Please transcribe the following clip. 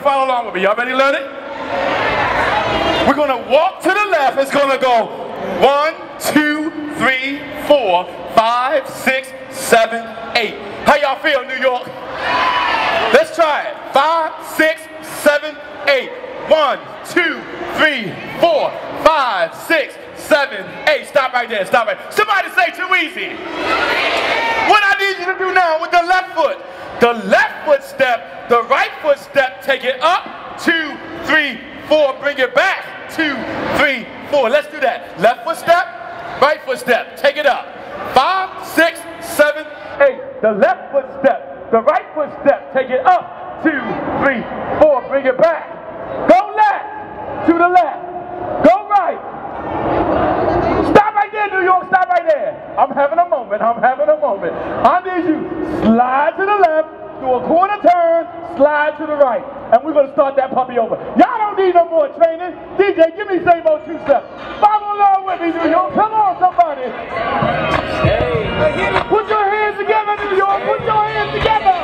follow along with me. Y'all ready to learn it? We're gonna walk to the left. It's gonna go 1, 2, 3, 4, 5, 6, 7, 8. How y'all feel, New York? Let's try it. 5, 6, 7, 8. 1, 2, 3, 4, 5, 6, 7, 8. Stop right there. Stop right. Somebody say too easy. What I need you to do now with the left foot. The left foot step, the right foot step, take it up. 2, 3, 4. Bring it back. 2, 3, 4. Let's do that. Left foot step, right foot step. Take it up. 5, 6, 7, 8. The left foot step, the right foot step. Take it up. 2, 3, 4. Bring it back. Go left, to the left. Go right. Stop right there, New York. Stop right there. I'm having a moment. I'm having a moment. I need you. Slide to the left, do a quarter turn, slide to the right. And we're going to start that puppy over. Y'all don't need no more training. DJ, give me same old 2 steps. Follow along with me, New York. Come on, somebody. Put your hands together, New York. Put your hands together.